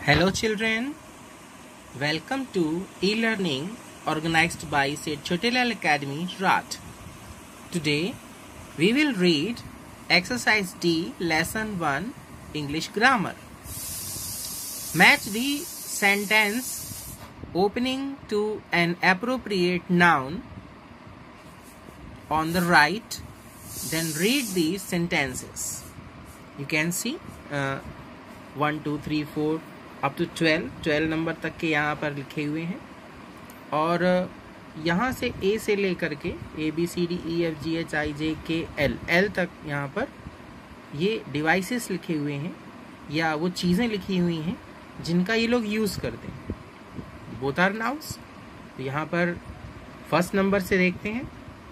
Hello children, welcome to e-learning organized by St. Chotilal Academy, Rat. Today we will read exercise D, lesson 1, English grammar. Match the sentence opening to an appropriate noun on the right, then read these sentences. You can see 1, 2, 3, 4 up to 12 number तक के यहाँ पर लिखे हुए हैं और यहाँ से ए से लेकर के ABCDEFGHIJKL L तक यहाँ पर ये डिवाइसेस लिखे हुए हैं या वो चीज़ें लिखी हुई हैं जिनका ये लोग यूज़ करते हैं. Both are nouns. तो यहाँ पर फर्स्ट नंबर से देखते हैं.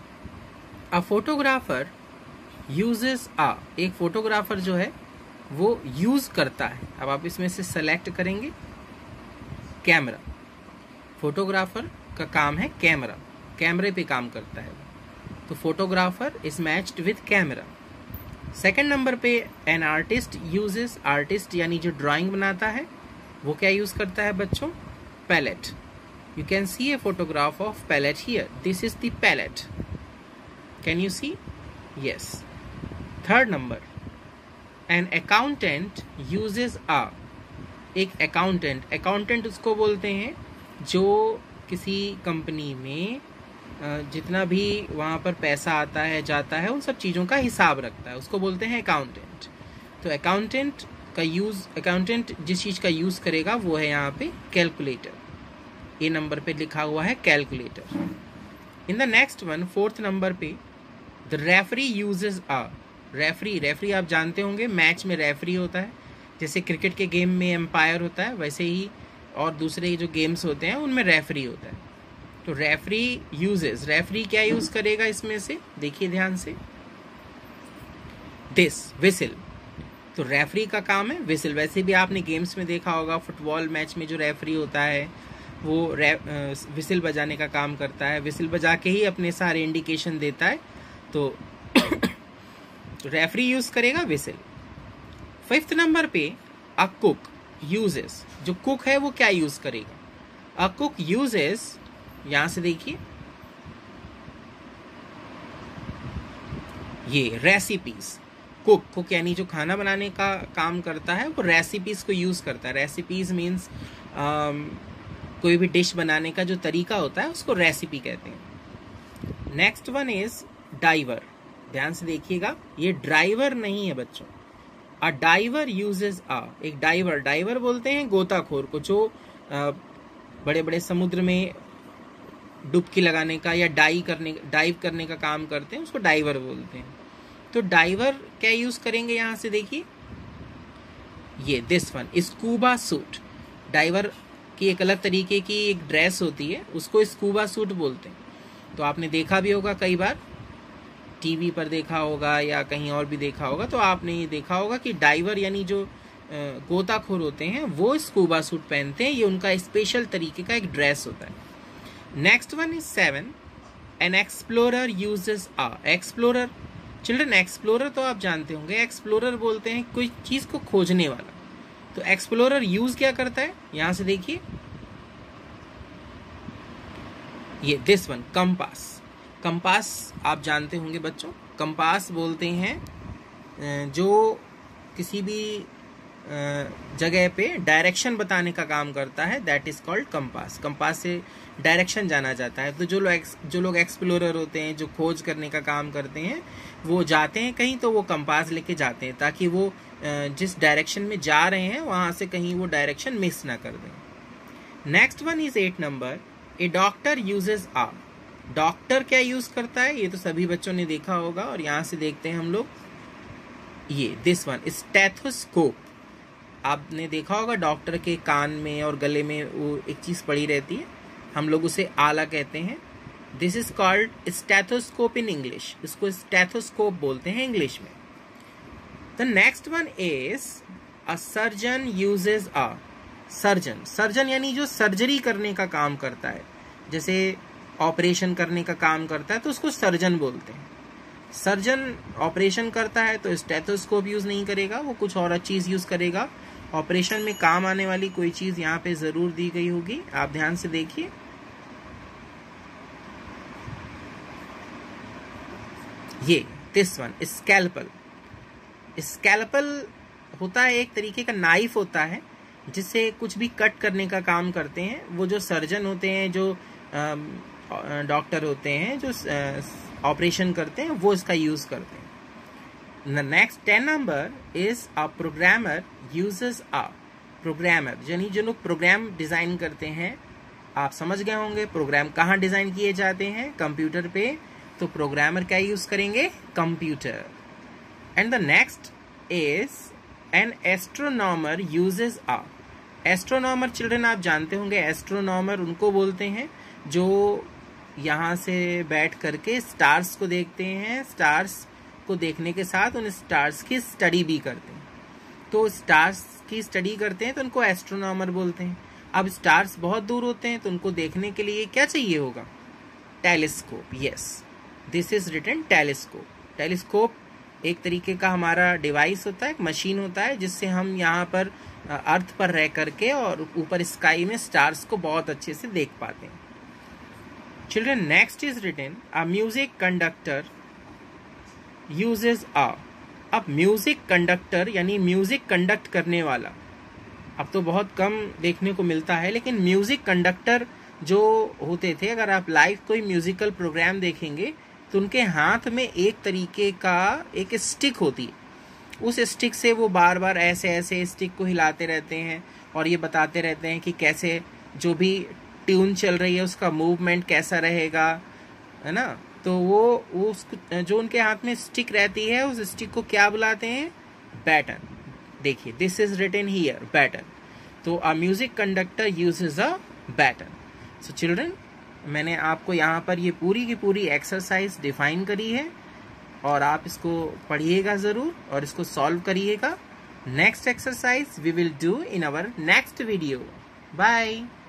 अ फोटोग्राफर यूजेस एक फोटोग्राफर जो है वो यूज करता है. अब आप इसमें से सेलेक्ट करेंगे कैमरा. फोटोग्राफर का काम है कैमरा, कैमरे पे काम करता है. तो photographer is matched with camera. Second number पे एन आर्टिस्ट यूजेस, आर्टिस्ट यानी जो ड्राइंग बनाता है वो क्या यूज करता है बच्चों? Palette. You can see a photograph of palette here. This is the palette. Can you see? Yes. Third number, an accountant uses एक अकाउंटेंट उसको बोलते हैं जो किसी कंपनी में जितना भी वहाँ पर पैसा आता है जाता है उन सब चीज़ों का हिसाब रखता है, उसको बोलते हैं अकाउंटेंट. तो अकाउंटेंट जिस चीज़ का यूज़ करेगा वो है यहाँ पे कैलकुलेटर. ए नंबर पे लिखा हुआ है calculator. In the next one, fourth number पे, द रेफरी यूजेस रेफरी आप जानते होंगे मैच में रेफरी होता है. जैसे क्रिकेट के गेम में एम्पायर होता है वैसे ही और दूसरे जो गेम्स होते हैं उनमें रेफरी होता है. तो रेफरी क्या यूज करेगा इसमें से? देखिए ध्यान से. This whistle. तो रेफरी का काम है विसिल. वैसे भी आपने गेम्स में देखा होगा, फुटबॉल मैच में जो रेफरी होता है वो विसिल बजाने का काम करता है. विसिल बजा के ही अपने सारे इंडिकेशन देता है. तो रेफरी यूज करेगा विसिल. फिफ्थ नंबर पे अ कुक यूजेस. जो कुक है वो क्या यूज करेगा? अ कुक यूजेस, यहां से देखिए ये रेसिपीज. कुक यानी जो खाना बनाने का काम करता है वो रेसिपीज को यूज करता है. रेसिपीज मीन्स कोई भी डिश बनाने का जो तरीका होता है उसको रेसिपी कहते हैं. Next one is diver. ध्यान से देखिएगा, ये ड्राइवर नहीं है बच्चों. अ डाइवर यूजेस एक डाइवर बोलते हैं गोताखोर को जो बड़े बड़े समुद्र में डुबकी लगाने का या डाइव करने का काम करते हैं, उसको डाइवर बोलते हैं. तो डाइवर क्या यूज करेंगे यहां से देखिए ये this one, scuba suit. Diver की एक अलग तरीके की एक ड्रेस होती है, उसको स्कूबा सूट बोलते हैं. तो आपने देखा भी होगा, कई बार टीवी पर देखा होगा या कहीं और भी देखा होगा, तो आपने ये देखा होगा कि डाइवर यानी जो गोताखोर होते हैं वो स्कूबा सूट पहनते हैं. ये उनका स्पेशल तरीके का एक ड्रेस होता है. Next one is 7, an explorer uses explorer. Children, explorer तो आप जानते होंगे. एक्सप्लोरर बोलते हैं कोई चीज को खोजने वाला. तो एक्सप्लोरर यूज क्या करता है? यहां से देखिए ये दिस वन, कंपास. कंपास आप जानते होंगे बच्चों. कंपास बोलते हैं जो किसी भी जगह पे डायरेक्शन बताने का काम करता है, that is called compass. Compass से डायरेक्शन जाना जाता है. तो जो लोग एक्सप्लोरर होते हैं, जो खोज करने का काम करते हैं, वो जाते हैं कहीं तो वो कंपास लेके जाते हैं ताकि वो जिस डायरेक्शन में जा रहे हैं वहां से कहीं वो डायरेक्शन मिस ना कर दें. Next one is 8 number, a doctor uses doctor क्या यूज करता है? ये तो सभी बच्चों ने देखा होगा. और यहां से देखते हैं हम लोग ये दिस वन, स्टेथोस्कोप. आपने देखा होगा डॉक्टर के कान में और गले में वो एक चीज पड़ी रहती है, हम लोग उसे आला कहते हैं. This is called stethoscope in English. इसको स्टेथोस्कोप बोलते हैं इंग्लिश में. The next one is a surgeon uses surgeon यानी जो सर्जरी करने का काम करता है, जैसे ऑपरेशन करने का काम करता है तो उसको सर्जन बोलते हैं. सर्जन ऑपरेशन करता है तो स्टेथोस्कोप यूज नहीं करेगा, वो कुछ और चीज यूज करेगा ऑपरेशन में काम आने वाली कोई चीज यहाँ पे जरूर दी गई होगी, आप ध्यान से देखिए। ये दिस वन स्कैल्पल। स्कैल्पल होता है एक तरीके का नाइफ होता है जिससे कुछ भी कट करने का काम करते हैं। वो जो सर्जन होते हैं, जो डॉक्टर होते हैं, जो ऑपरेशन करते हैं, वो इसका यूज करते हैं। Next 10 number is a programmer uses a programmer, यानी जो लोग प्रोग्राम डिजाइन करते हैं, आप समझ गए होंगे प्रोग्राम कहाँ डिजाइन किए जाते हैं, कंप्यूटर पे। तो प्रोग्रामर क्या यूज करेंगे, computer. And the next is an astronomer uses a. Astronomer children आप जानते होंगे, एस्ट्रोनॉमर उनको बोलते हैं जो यहाँ से बैठ करके स्टार्स को देखते हैं, स्टार्स को देखने के साथ उन स्टार्स की स्टडी भी करते हैं। तो स्टार्स की स्टडी करते हैं तो उनको एस्ट्रोनॉमर बोलते हैं। अब स्टार्स बहुत दूर होते हैं तो उनको देखने के लिए क्या चाहिए होगा, telescope. Yes, this is written telescope. Telescope एक तरीके का हमारा डिवाइस होता है, एक मशीन होता है जिससे हम यहाँ पर अर्थ पर रह करके और ऊपर स्काई में स्टार्स को बहुत अच्छे से देख पाते हैं। Children next is written a music conductor uses a. अब म्यूजिक कंडक्टर यानी म्यूजिक कंडक्ट करने वाला अब तो बहुत कम देखने को मिलता है, लेकिन म्यूजिक कंडक्टर जो होते थे, अगर आप लाइव कोई म्यूजिकल प्रोग्राम देखेंगे तो उनके हाथ में एक तरीके का एक स्टिक होती है। उस स्टिक से वो बार बार ऐसे ऐसे स्टिक को हिलाते रहते हैं और ये बताते रहते हैं कि कैसे जो भी ट्यून चल रही है उसका मूवमेंट कैसा रहेगा, है ना। तो वो जो उनके हाथ में स्टिक रहती है, उस स्टिक को क्या बुलाते हैं, बैटन। देखिए this is written here, baton. तो a music conductor uses a baton. So children, मैंने आपको यहाँ पर ये पूरी की पूरी एक्सरसाइज डिफाइन करी है और आप इसको पढ़िएगा जरूर और इसको सॉल्व करिएगा। Next exercise we will do in our next video. Bye.